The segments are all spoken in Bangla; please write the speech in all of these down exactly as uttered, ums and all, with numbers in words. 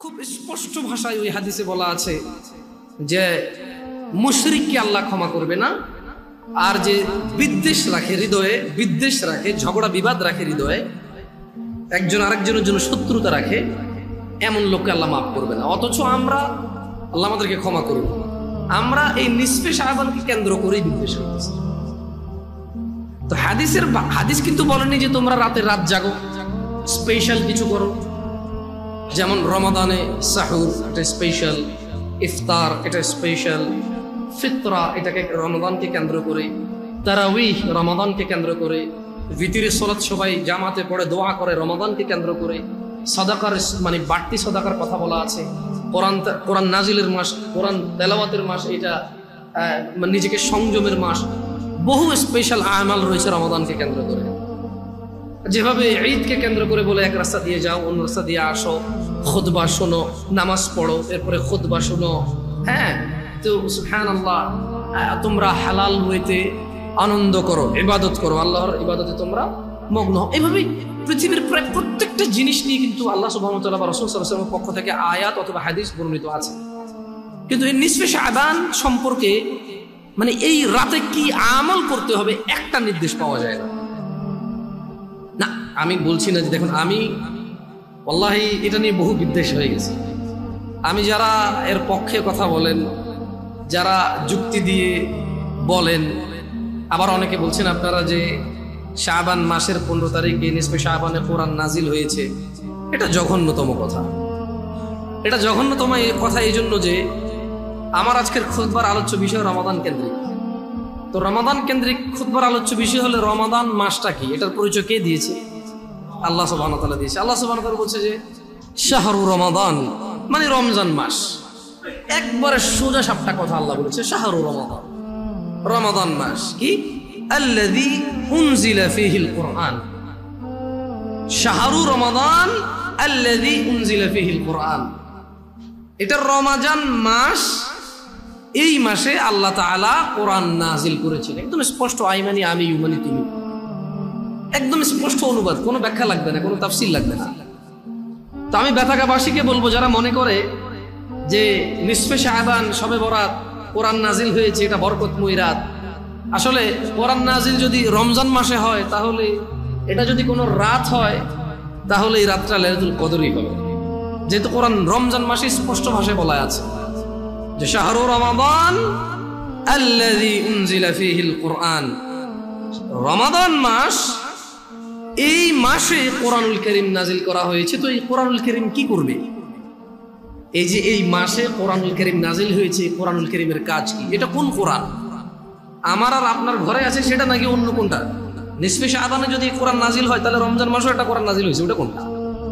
খুব স্পষ্ট ভাষায় ওই হাদিসে বলা আছে যে মুশরিককে আল্লাহ ক্ষমা করবে না, আর যে বিদ্বেষ রাখে হৃদয়ে, বিদ্বেষ রাখে, ঝগড়া বিবাদ রাখে হৃদয়ে, একজন আরেকজনের জন্য শত্রুতা রাখে, এমন লোককে আল্লাহ মাফ করবে না। অথচ আমরা, আল্লাহ আমাদেরকে ক্ষমা করবে, আমরা এই নিসফে শাবানকে কেন্দ্র করেই বিদ্বেষ করতেছি। তো হাদিসের হাদিস কিন্তু বলেনি যে তোমরা রাতে রাত জাগো, স্পেশাল কিছু করো, যেমন রমাদানে সাহুর এটা স্পেশাল, ইফতার এটা স্পেশাল, ফিতরা এটাকে রমাদানকে কেন্দ্র করে, তারাউইহ রমাদানকে কেন্দ্র করে, ভিতরের সালাত সবাই জামাতে পড়ে দোয়া করে রমাদানকে কেন্দ্র করে, সাদাকার মানে বাড়তি সাদাকার কথা বলা আছে, কোরআন কোরআন নাজিলের মাস, কোরআন তেলাওয়াতের মাস, এটা নিজেকে সংযমের মাস, বহু স্পেশাল আমাল রয়েছে রমাদানকে কেন্দ্র করে। যেভাবে ঈদকে কেন্দ্র করে বলে এক রাস্তা দিয়ে যাও, অন্য রাস্তা দিয়ে আসো, খুতবা শোনো, নামাজ পড়ো, এরপরে খুতবা শোনো, হ্যাঁ, তো সুবহানাল্লাহ, তোমরা হালাল হইতে আনন্দ করো, ইবাদত করো, আল্লাহর ইবাদতে তোমরা মগ্ন হও। এইভাবেই পৃথিবীর প্রায় প্রত্যেকটা জিনিস নিয়ে কিন্তু আল্লাহ সুবহানাহু ওয়া তাআলা বা রাসূল সাল্লাল্লাহু আলাইহি ওয়াসাল্লামের পক্ষ থেকে আয়াত অথবা হাদিস বর্ণিত আছে। কিন্তু এই নিসফে শাবান সম্পর্কে, মানে এই রাতে কি আমল করতে হবে, একটা নির্দেশ পাওয়া যায় না। না, আমি বলছি না যে দেখুন, আমি ওয়াল্লাহি এটা নিয়ে বহু বিদ্বেষ হয়ে গেছে। আমি যারা এর পক্ষে কথা বলেন, যারা যুক্তি দিয়ে বলেন, আবার অনেকে বলছেন আপনারা যে শাবান মাসের পনেরো তারিখে নিসফে শাবানে কোরআন নাজিল হয়েছে, এটা জঘন্যতম কথা। এটা জঘন্যতম কথা এই জন্য যে আমার আজকের খুতবার আলোচ্য বিষয় রমাদান কেন্দ্রিক। তো রমাদান কেন্দ্রিক খুতবার আলোচ্য বিষয় হলে রমাদান মাসটা কি, এটার পরিচয় কে দিয়েছে? আল্লাহ সুবহানাহু ওয়া তাআলা দিয়েছে। আল্লাহ সুবহানাহু ওয়া তাআলা বলছে যে শাহরু রমাদান, মানে রমজান মাস। একবারে সোজা সাপটা কথা আল্লাহ বলেছে, শাহরু রমাদান, রমাদান মাস কি, আল্লাযী উনজিলা ফীহিল কুরআন, শাহরু রমাদান আল্লাযী উনজিলা ফীহিল কুরআন। এটা রমজান মাস, এই মাসে আল্লাহ তাআলা কোরআন নাজিল করেছেন। একদম স্পষ্ট, আইমানি আমি, ইউমানি তুমি, একদম স্পষ্ট অনুবাদ, কোনো ব্যাখ্যা লাগবে না, কোনো তাফসীর লাগবে না। তো আমি বেতাগাবাসীকে বলবো, যারা মনে করে যে নিসফে শাবান শবে বরাত কোরআন নাজিল হয়েছে, এটা বরকতময় রাত, আসলে কোরআন নাজিল যদি রমজান মাসে হয়, তাহলে এটা যদি কোনো রাত হয়, তাহলে এই রাতটা লাইলাতুল কদরই হবে, যেহেতু কোরআন রমজান মাসে স্পষ্ট ভাষায় বলা আছে যে শাহরু রমাদান আল্লাযী উনজিলা ফীহিল কুরআন। রমাদান মাস, এই মাসে কোরআনুল কারীম নাজিল করা হয়েছে। তো এই কোরআনুল কারীম কি করবে? এই যে এই মাসে কোরআনুল কারীম নাজিল হয়েছে, কোরআনুল কারীমের কাজ কি? এটা কোন কোরআন? আমার আর আপনার ঘরে আছে সেটা নাকি অন্য কোনটা? নিসফে শাবানে যদি কোরআন নাজিল হয়, তাহলে রমজান মাসেও একটা কোরআন নাজিল হয়েছে, ওটা কোনটা?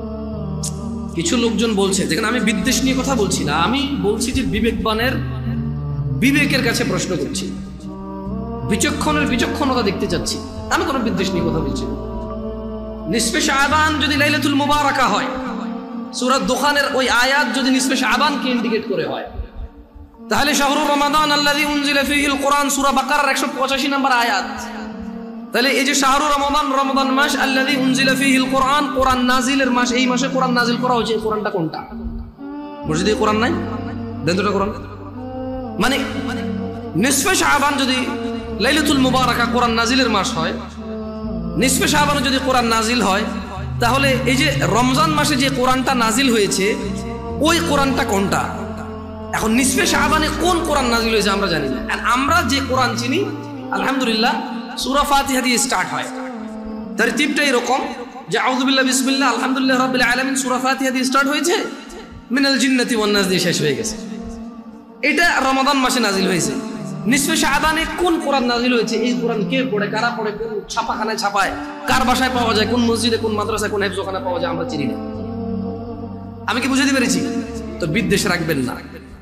কিছু লোকজন বলছে, দেখেন আমি বিদ্বেষ নিয়ে কথা বলছি না, আমি বলছি যে বিবেকবানের বিবেকের কাছে প্রশ্ন করছি, বিচক্ষণের বিচক্ষণতা দেখতে চাচ্ছি, আমি কোনো বিদ্বেষ নিয়ে কথা বলছি না। নিসফে শাবান যদি লাইলাতুল মুবারাকা হয়, সূরা দুখানের ওই আয়াত যদি নিসফে শাবানকে ইন্ডিকেট করে হয়, তাহলে শাহরু রমাদান আল্লাযী উনজিলা ফীহিল কুরআন সূরা বাকারার একশো পঁচাশি নম্বর আয়াত। তাহলে এই যে শাহরু রমাদান, রমাদান মাস, আল্লাযী উনজিলা ফীহিল কুরআন, কোরআন নাজিলের মাস, এই মাসে কোরআন নাজিল করা হয়েছে, এই কোরআনটা কোনটা? মসজিদে কোরআন নাই, দেন দুটো কোরআন। মানে নিসফে শাবান যদি লাইলাতুল মুবারাকা কোরআন নাজিলের মাস হয়, নিসফে শাবানে যদি কোরআন নাজিল হয়, তাহলে এই যে রমজান মাসে যে কোরআনটা নাজিল হয়েছে, ওই কোরআনটা কোনটা? এখন নিসফে শাবানে কোন কোরআন নাজিল হয়েছে আমরা জানি না। আর আমরা যে কোরআন চিনি, আলহামদুলিল্লাহ, সূরা ফাতিহা দিয়ে স্টার্ট হয়। তারতিবটা এরকম যে আউযু বিল্লাহি বিসমিল্লাহ আলহামদুলিল্লাহি রাব্বিল আলামিন, সূরা ফাতিহা দিয়ে স্টার্ট হয়েছে, মিনাল জিন্নাতি ওয়ান নাস দিয়ে শেষ হয়ে গেছে। এটা রমাদান মাসে নাজিল হয়েছে। নিসফে শাবানে কোন কোরআন নাজিল হয়েছে, এই কোরআন কে পড়ে, কারা পড়ে, কোন ছাপাখানায় ছাপায়, কার বাসায় পাওয়া যায়, কোন মসজিদে, কোন মাদ্রাসায়, কোন হেফজখানায় পাওয়া যায়, আমরা চিনি না। আমি কি বুঝাতে পেরেছি? তো বিদ্বেষ রাখবেন না,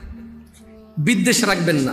বিদ্বেষ রাখবেন না।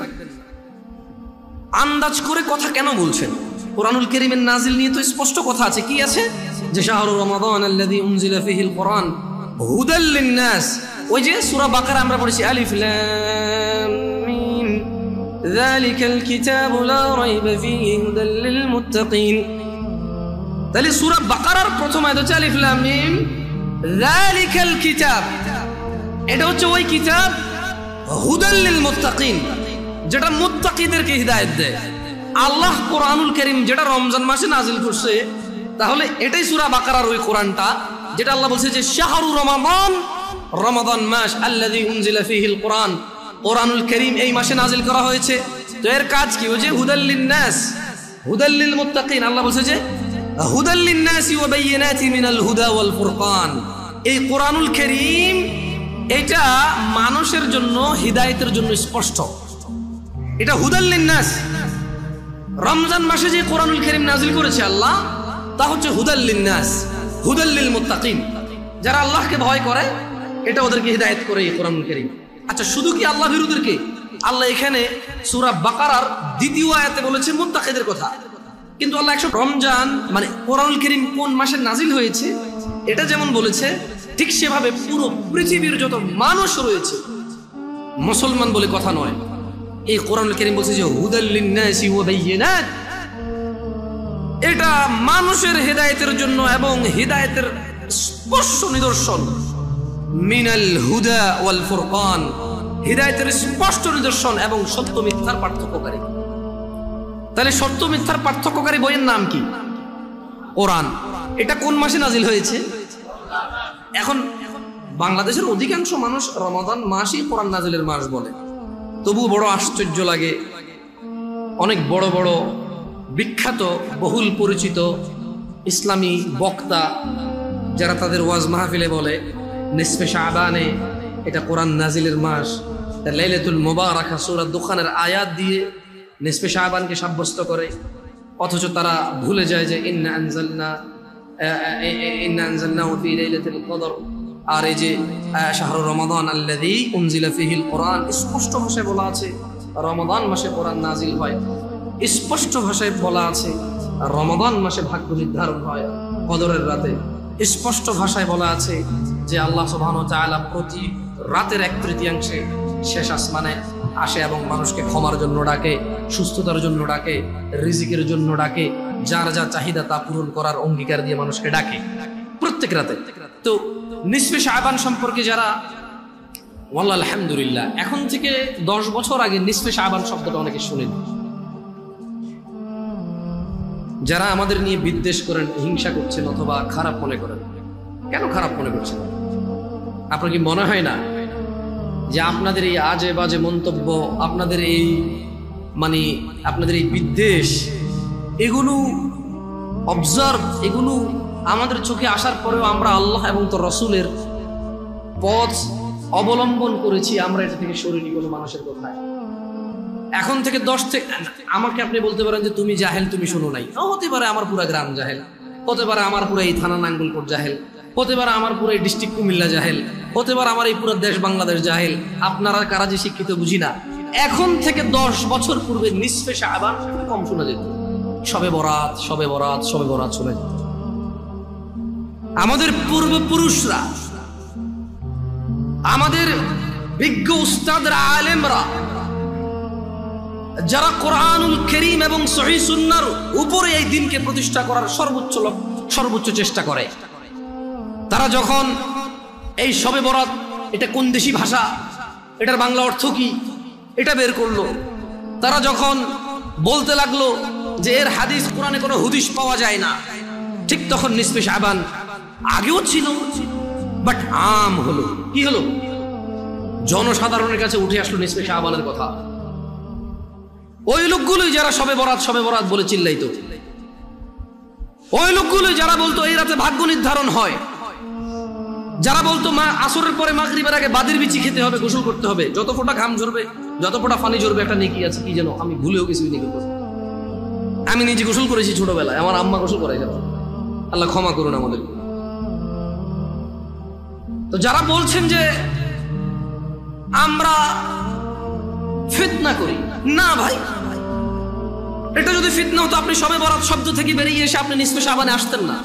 আন্দাজ করে কথা কেন বলছেন? কোরআনুল কারীমের নাজিল নিয়ে তো স্পষ্ট কথা আছে। কি আছে? যে শাহরু রমাদান আল্লাযী উনজিলা ফীহিল কুরআন হুদাল লিন-নাস। ওই যে সূরা বাকারা আমরা পড়েছি, আলিফ লাম মিম যালিকাল কিতাবু লা রাইবা ফীহি হুদাল লিল মুত্তাকিন। তাহলে সূরা বাকারার প্রথম আয়াত হচ্ছে আলিফ লাম মিম যালিকাল কিতাব, এটা হচ্ছে ওই কিতাব হুদাল লিল মুত্তাকিন, যেটা মুত্তাকিদেরকে হিদায়াত দেয়। আল্লাহ কোরআনুল কারীম যেটা রমজান মাসে নাজিল করছে, তাহলে এটাই সূরা বাকারার ওই কোরআনটা যেটা আল্লাহ বলছে যে শাহরু রমাদান, রমাদান মাস আল্লাযী উনজিলা ফীহিল কোরআন, কোরআনুল কারীম এই মাসে নাজিল করা হয়েছে। তো এর কাজ কি? ওই যে হুদাল লিন নাস, হুদাল লিল মুত্তাকিন। আল্লাহ বলছে যে হুদাল লিন নাসি ওয়া বাইয়িনাতিন মিনাল হুদা ওয়াল ফুরকান। এই কোরআনুল কারীম এটা মানুষের জন্য হিদায়াতের জন্য স্পষ্ট, এটা হুদাল লিন নাস। রমজান মাসে যে কোরআনুল কারীম নাজিল করেছে আল্লাহ, তা হচ্ছে হুদাল লিন নাস, হুদাল লিল মুত্তাকিন। যারা আল্লাহকে ভয় করে এটা ওদেরকে হিদায়াত করে এই কোরআনুল কারীম। আচ্ছা, শুধু কি আল্লাহ বিরোধীদেরকে? আল্লাহ এখানে সূরা বাকারার দ্বিতীয় আয়াতে বলেছে মুত্তাকিদের কথা, কিন্তু আল্লাহ একশো রমজান মানে কোরআনুল কারীম কোন মাসে নাজিল হয়েছে এটা যেমন বলেছে, ঠিক সেভাবে পুরো পৃথিবীর যত মানুষ রয়েছে, মুসলমান বলে কথা নয়, এই কোরআনুল কারীম বলছে যে হুদাল লিন-নাসি ওয়া বাইয়িনাত, এটা মানুষের হেদায়েতের জন্য এবং হিদায়াতের স্পষ্ট নিদর্শন। মিনাল হুদা ওয়াল ফুরকান, হিদায়াতের স্পষ্ট নিদর্শন এবং সত্য মিথ্যার পার্থক্যকারী। তাহলে সত্য মিথ্যার পার্থক্যকারী বইয়ের নাম কি? কোরআন। এটা কোন মাসে নাজিল হয়েছে? এখন বাংলাদেশের অধিকাংশ মানুষ রমাদান মাসই কোরআন নাজিলের মাস বলে, তবু বড় আশ্চর্য লাগে। অনেক বড় বড় বিখ্যাত বহুল পরিচিত ইসলামী বক্তা যারা তাদের ওয়াজ মাহফিলে বলে নিসফে শাবানে এটা কোরআন নাজিলের মাস, লাইলাতুল মুবারাকা সূরা দুখানের আয়াত দিয়ে নিসফে শাবানকে সাব্যস্ত করে, অথচ তারা ভুলে যায় যে ইন্না আনজালনা ইন্না আনজালনাহু ফি লাইলাতুল কদর, আর এই যে শাহরু রমাদান আল্লাযী উনজিলা ফীহিল কোরআন, স্পষ্ট ভাষায় বলা আছে রমাদান মাসে কোরআন নাজিল হয়, স্পষ্ট ভাষায় বলা আছে রমাদান মাসে ভাগ্য নির্ধারণ হয় কদরের রাতে, স্পষ্ট ভাষায় বলা আছে যে আল্লাহ সুবহানাহু ওয়া তাআলা প্রতি রাতের এক তৃতীয়াংশে শেষ আসমানে আসে এবং মানুষকে ক্ষমার জন্য ডাকে, সুস্থতার জন্য ডাকে, রিজিকের জন্য ডাকে, যার যা চাহিদা তা পূরণ করার অঙ্গীকার দিয়ে মানুষকে ডাকে প্রত্যেক রাতে। তো নিসফে শাবান সম্পর্কে যারা, ওয়াল্লাহ আলহামদুলিল্লাহ, এখন থেকে দশ বছর আগে নিসফে শাবান শব্দটা অনেকে শুনেনি। যারা আমাদের নিয়ে বিদ্বেষ করেন, হিংসা করছেন অথবা খারাপ মনে করেন, কেন খারাপ মনে করছেন? আপনার কি মনে হয় না যে আপনাদের এই আজে বাজে মন্তব্য, আপনাদের এই মানে আপনাদের এই বিদ্বেষ, এগুলো অবজার্ভ, এগুলো আমাদের চোখে আসার পরেও আমরা আল্লাহ এবং তার রাসূলের পথ অবলম্বন করেছি, আমরা এটা থেকে সরিনি কোনো মানুষের কথায়। এখন থেকে দশ থেকে আমাকে আপনি বলতে পারেন যে তুমি জাহেল, তুমি শোনো নাই, হতে পারে আমার পুরা গ্রাম জাহেল, হতে পারে আমার পুরো এই থানা নাঙ্গলকোট জাহেল, হতে পারে আমার পুরো এই ডিস্ট্রিক্ট কুমিল্লা জাহেল, হতে পারে আমার এই পুরো দেশ বাংলাদেশ জাহেল, আপনারা কারা যে শিক্ষিত বুঝি না। এখন থেকে দশ বছর পূর্বে নিসফে শাবান কম শোনা যেত, শবে বরাত শবে বরাত শবে বরাত শোনা যেত। আমাদের পূর্বপুরুষরা, আমাদের বিজ্ঞ উস্তাদরা, আলেমরা, যারা কোরআনুল কারীম এবং সহিহ সুন্নাহর উপরে এই দিনকে প্রতিষ্ঠা করার সর্বোচ্চ সর্বোচ্চ চেষ্টা করে, তারা যখন এই শবে বরাত এটা কোন দেশি ভাষা, এটার বাংলা অর্থ কি, এটা বের করলো, তারা যখন বলতে লাগলো যে এর হাদিস কোরআনে কোনো হুদিস পাওয়া যায় না, ঠিক তখন নিসফে শাবান আগেও ছিল, বাট আম হলো, কি হলো, জনসাধারণের কাছে উঠে আসলো নিসফে শাবানের কথা। ওই লোকগুলোই যারা শবে বরাত শবে বরাত বলে চিল্লাইতো, ওই লোকগুলোই যারা বলতো এই রাতে ভাগ্য নির্ধারণ হয়, যারা বলতো মা আসরের পরে মাগরিবের আগে বাদির বিচি খেতে হবে, গোসল করতে হবে, যত ফোঁটা ঘাম ঝরবে, যত ফোঁটা পানি ঝরবে একটা নেকি আছে, কি যেন আমি ভুলেও গেছি নেকি। আমি নিজে গোসল করেছি ছোটবেলায়, আমার আম্মা গোসল করাই যাবে, আল্লাহ ক্ষমা করুন আমাদের। তো যারা বলছেন যে আমরা ফিতনা করি, না ভাই, এটা যদি ফিতনা হতো আপনি শবে বরাত শব্দ থেকে বেরিয়ে এসে আপনি নিসফে শাবানে আসতেন না।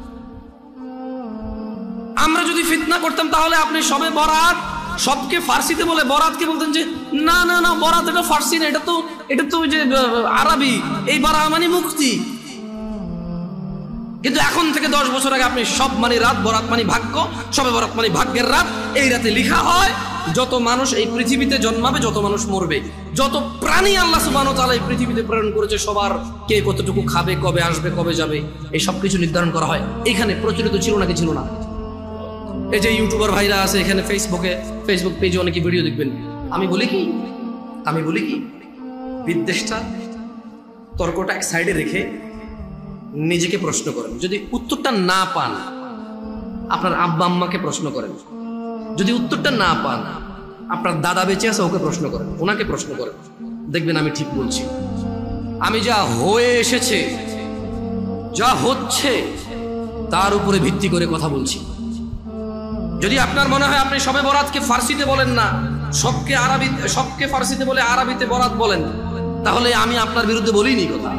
আমরা যদি ফিতনা করতাম তাহলে আপনি শবে বরাত সবকে ফার্সিতে বলে বরাতকে বলতেন যে না না না বরাত এটা ফার্সি না, এটা তো এটা তো যে আরবি, এই বারা মানে মুক্তি। কিন্তু এখন থেকে দশ বছর আগে আপনি সব মানে রাত বরাত মানে ভাগ্য, সবে বরাত মানে ভাগ্যের রাত, এই রাতে লেখা হয় যত মানুষ এই পৃথিবীতে জন্মাবে, যত মানুষ মরবে, যত প্রাণী আল্লাহ সুবহানাহু ওয়া তাআলা এই পৃথিবীতে প্রেরণ করেছে, সবার কে কতটুকু খাবে, কবে আসবে, কবে যাবে, এই সব কিছু নির্ধারণ করা হয়। এখানে প্রচলিত ছিল নাকি ছিল না? এই যে ইউটিউবার ভাইরা আছে এখানে, ফেসবুকে ফেসবুক পেজে অনেকে ভিডিও দেখবেন, আমি বলি কি আমি বলি কি বিদ্বেষটা তর্কটা এক সাইডে রেখে নিজেকে প্রশ্ন করেন। যদি উত্তরটা না পান, আপনার আব্বা আম্মাকে প্রশ্ন করেন। যদি উত্তরটা না পান, আপনার দাদা বেঁচে আছে, ওকে প্রশ্ন করেন, ওনাকে প্রশ্ন করেন, দেখবেন আমি ঠিক বলছি। আমি যা হয়ে এসেছে, যা হচ্ছে, তার উপরে ভিত্তি করে কথা বলছি। যদি আপনার মনে হয় আপনি সবে বরাতকে ফার্সিতে বলেন না, সবকে আরবি সবকে ফার্সিতে বলে আরবিতে বরাত বলেন, তাহলে আমি আপনার বিরুদ্ধে বলিনি কথা।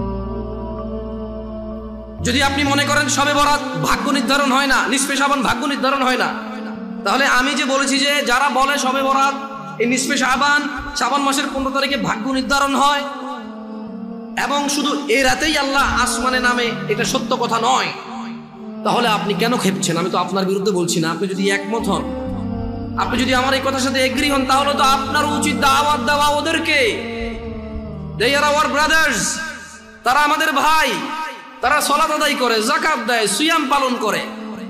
যদি আপনি মনে করেন সবে বরাত ভাগ্য নির্ধারণ হয় না, নিসফে শাবান ভাগ্য নির্ধারণ হয় না, তাহলে আমি যে বলেছি যে যারা বলে সবে বরাত এই নিসফে শাবান শাবান মাসের পনেরো তারিখে ভাগ্য নির্ধারণ হয় এবং শুধু এই রাতেই আল্লাহ আসমানে নামে, এটা সত্য কথা নয়, তাহলে আপনি কেন খেপছেন? আমি তো আপনার বিরুদ্ধে বলছি না। আপনি যদি একমত হন, আপনি যদি আমার এই কথার সাথে এগ্রি হন, তাহলে তো আপনার উচিত দাওয়াত দেওয়া ওদেরকে। দে আর আওয়ার ব্রাদার্স, তারা আমাদের ভাই, তারা সালাত আদায় করে, যাকাত দেয়, সিয়াম পালন করে,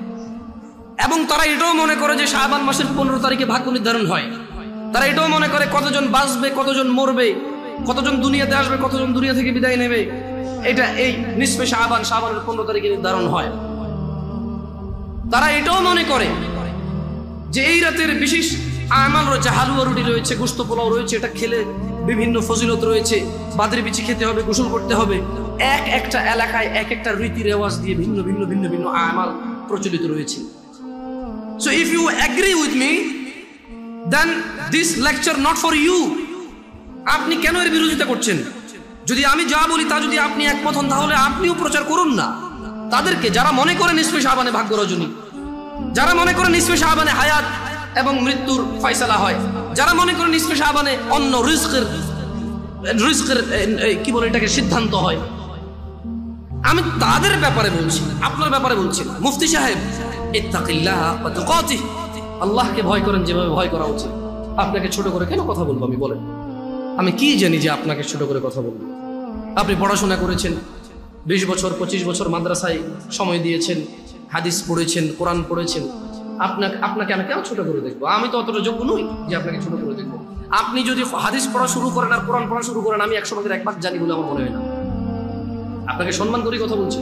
এবং তারা এটাও মনে করে যে শাবান মাসের পনেরো তারিখে ভাগ্য নির্ধারণ হয়। তারা এটাও মনে করে কতজন বাঁচবে, কতজন মরবে, কতজন দুনিয়াতে আসবে, কতজন দুনিয়া থেকে বিদায় নেবে, এটা এই নিসফে শাবান শাবানের পনেরো তারিখে নির্ধারণ হয়। তারা এটাও মনে করে যে এই রাতের বিশেষ আমাল রয়েছে, হালুয়া রুটি রয়েছে, গোশত পোলাও রয়েছে, এটা খেলে বিভিন্ন ফজিলত রয়েছে, বাদের বিচি খেতে হবে, গোসল করতে হবে। এক একটা এলাকায় এক একটা রীতি রেওয়াজ দিয়ে ভিন্ন ভিন্ন ভিন্ন ভিন্ন আমাল প্রচলিত রয়েছে। So if you agree with me, then this lecture not for you. আপনি কেন এর বিরোধিতা করছেন? যদি আমি যা বলি তা যদি আপনি একমত হন, তাহলে আপনিও প্রচার করুন না তাদেরকে, যারা মনে করেন নিসফে শাবানে ভাগ্য রজনী, যারা মনে করেন নিসফে শাবানে হায়াত এবং মৃত্যুর ফয়সালা হয়, যারা মনে করেন নিসফে শাবানে অন্য রিজকের রিজকের কি বলে এটাকে সিদ্ধান্ত হয়। আমি তাদের ব্যাপারে বলছি, আপনার ব্যাপারে বলছি না। মুফতি সাহেব, ইত্তাকিল্লাহ ওয়া তুকাতিহ, আল্লাহকে ভয় করেন যেভাবে ভয় করা উচিত। আপনাকে ছোট করে কেন কথা বলবো আমি, বলেন? আমি কি জানি যে আপনাকে ছোট করে কথা বলবো? আপনি পড়াশোনা করেছেন, বিশ বছর পঁচিশ বছর মাদ্রাসায় সময় দিয়েছেন, হাদিস পড়েছেন, কোরআন পড়েছেন, আপনাকে আপনাকে আমি কেন ছোট করে দেখবো? আমি তো অতটা যোগ্য নই যে আপনাকে ছোট করে দেখবো। আপনি যদি হাদিস পড়া শুরু করেন আর কোরআন পড়া শুরু করেন, আমি একশো ভাগের এক ভাগ জানি বলে আমার মনে হয় না। আপনাকে সম্মান করে কথা বলছি।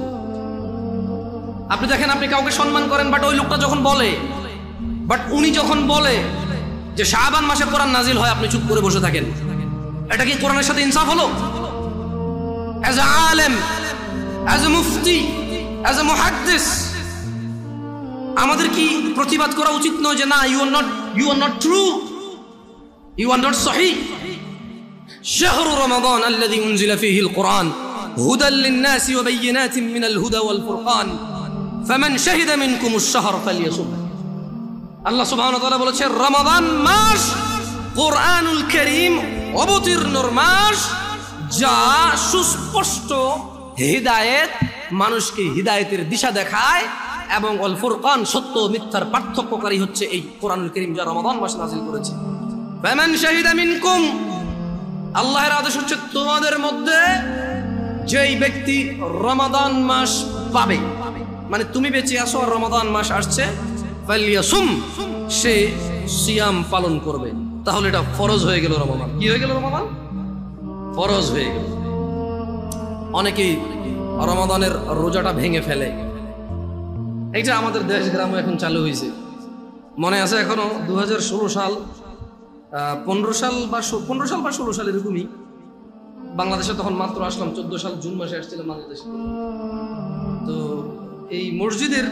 আপনি দেখেন, আপনি কাউকে সম্মান করেন, বাট ওই লোকটা যখন বলে, বাট উনি যখন বলে যে শাবান মাসে কোরআন নাজিল হয়, আপনি চুপ করে বসে থাকেন, এটা কি কোরআনের সাথে ইনসাফ হলো? অ্যাজ এ আলেম, as a Mufti, as a মুহাদ্দিস, আমাদের কি প্রতিবাদ করা উচিত নয় যে না, you are not you are not true, you are not সহিহ? শাহরু রমাদান আল্লাযী উনজিলা ফীহিল কুরআন হুদাল লিন-নাসি ওয়া বায়িনাতিন মিনাল হুদা ওয়াল ফুরকান ফামান শাহিদা মিনকুমুশ শাহর ফালইয়াসুম। আল্লাহ সুবহানাহু ওয়া তাআলা বলেছেন, রমাদান মাস কোরআনুল কারীম অবতীর্ণর মাস, যা সুস্পষ্ট হিদায়েত, মানুষকে হিদায়েতের দিশা দেখায়, এবং আল ফুরকান, সত্য মিথ্যার পার্থক্যকারী হচ্ছে এই কোরআনুল কারীম, যা রমাদান মাসে নাযিল করেছে। ফামান শাহিদা মিনকুম, আল্লাহর আদেশ হচ্ছে তোমাদের মধ্যে যেই ব্যক্তি রমাদান মাস পাবে, মানে তুমি বেঁচে আসো আর রমাদান মাস আসছে, ফালইয়াসুম, সে সিয়াম পালন করবে। তাহলে এটা ফরজ হয়ে গেল রমাদান। কি হয়ে গেল? রমাদান ফরজ হয়ে গেল। অনেকেই রমাদানের রোজাটা ভেঙে ফেলে। এইটা আমাদের দেশ গ্রামে এখন চালু হয়েছে, মনে আছে এখনো দু হাজার ষোলো সাল পনেরো সাল বা পনেরো সাল বা ষোলো সাল এরকমই বাংলাদেশে তখন মাত্র আসলাম, চোদ্দ সাল জুন মাসে আসছিলাম বাংলাদেশে। তো এই মসজিদের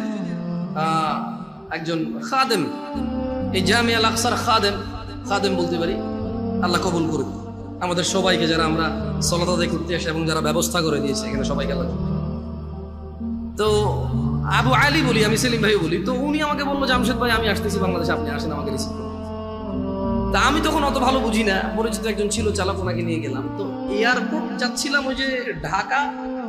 একজন খাদেম, এই জামিয়া আল আকসার খাদেম, খাদেম বলতে পারি, আল্লাহ কবুল করুক আমাদের সবাইকে, যারা আমরা সালাত আদায় করতে আসি এবং যারা ব্যবস্থা করে দিয়েছে এখানে সবাইকে আল্লাহ। তো আবু আলী বলি, আমি সেলিম ভাই বলি। তো উনি আমাকে বললো, জামশেদ ভাই আমি আসতেছি বাংলাদেশে, আপনি আসেন আমাকে রিসিভ করুন। তা আমি তখন অত ভালো বুঝি না, পরিচিত একজন ছিল, চালক, ওনাকে নিয়ে গেলাম। তো এয়ারপোর্ট যাচ্ছিলাম, ওই যে ঢাকা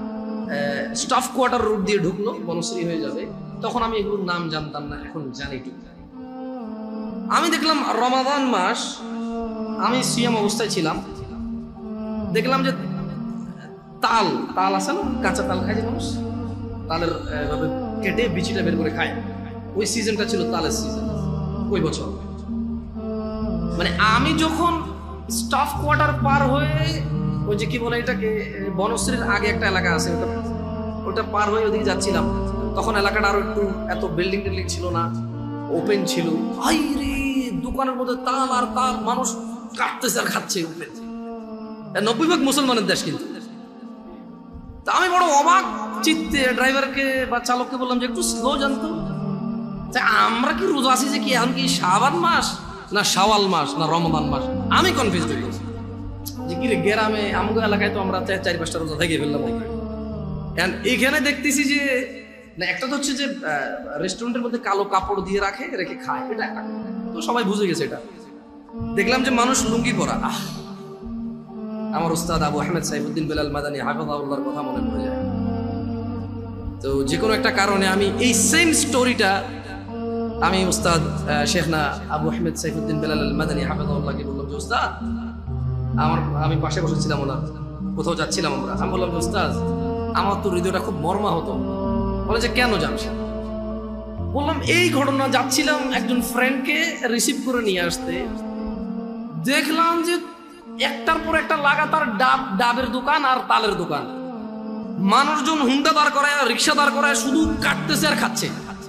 স্টাফ কোয়ার্টার রুট দিয়ে ঢুকলো, বনশ্রী হয়ে যাবে। তখন আমি এগুলোর নাম জানতাম না, এখন জানি ঠিক। আমি দেখলাম রমাদান মাস, আমি সিয়াম অবস্থায় ছিলাম, দেখলাম যে তাল তাল আছে না, কাঁচা তাল খায় যে মানুষ, তালের এভাবে কেটে বিচিটা বের করে খায়, ওই সিজনটা ছিল তালের সিজন ওই বছর। মানে আমি যখন স্টাফ কোয়ার্টার পার হয়ে ওই যে কি বলে এটাকে, বনশ্রীর আগে একটা এলাকা আছে, ওটা ওটা পার হয়ে ওদিকে যাচ্ছিলাম, তখন এলাকাটা আরো একটু এত বিল্ডিং টিল্ডিং ছিল না, ওপেন ছিল। হাই রে, দোকানের মধ্যে তাল আর তাল, মানুষ কাটতেছে আর খাচ্ছে। ওপেন নব্বই ভাগ মুসলমানের দেশ কিন্তু। তা আমি বড় অবাক চিত্তে ড্রাইভারকে বা চালককে বললাম যে একটু স্লো জানতো, আমরা কি রোজা আছি যে কি এখন কি শাবান মাস না শাওয়াল মাস না রমজান মাস? আমি কনফিউজ হয়ে গেছি যে কি রে, গ্রামে আমগো এলাকায় তো আমরা চার পাঁচটা রোজা থেকে ফেললাম। এখানে দেখতেছি যে না, একটা তো হচ্ছে যে রেস্টুরেন্টের মধ্যে কালো কাপড় দিয়ে রাখে, রেখে খায়, এটা একটা, তো সবাই বুঝে গেছে এটা। দেখলাম যে মানুষ লুঙ্গি পরা। আহ, আমার উস্তাদ আবু আহমেদ সাইফুদ্দিন বেলাল মাদানী হাফিজাহুল্লাহর কথা মনে পড়ে যায়। তো যে কোনো একটা কারণে আমি এই সেম স্টোরিটা আমি উস্তাদ শেখনা আবু আহমেদ সাইফুদ্দিন বেলাল মাদানী হাফিজাহুল্লাহকে বললাম যে উস্তাদ, আমার আমি পাশে বসেছিলাম, ওনার কোথাও যাচ্ছিলাম আমরা, আমি বললাম যে উস্তাদ, আমার তো হৃদয়টা খুব মর্মা হতো। বলে যে কেন যাচ্ছি? বললাম এই ঘটনা, যাচ্ছিলাম একজন ফ্রেন্ডকে রিসিভ করে নিয়ে আসতে, দেখলাম যে একটার পর একটা লাগাতার ডাব ডাবের দোকান আর তালের দোকান, মানুষজন হুন্ডা দাঁড় করায়, রিক্সা দাঁড় করায়, শুধু কাটতেছে আর খাচ্ছে।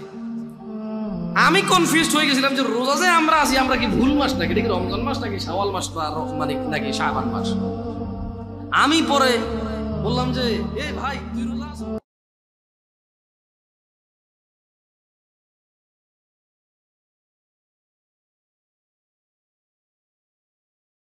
আমি কনফিউজ হয়ে গেছিলাম যে রোজা যে আমরা আছি, আমরা কি ভুল মাস নাকি, এটা কি রমজান মাস নাকি শাওয়াল মাস বা মানে নাকি শাবান মাস? আমি পরে বললাম যে এ ভাই তুই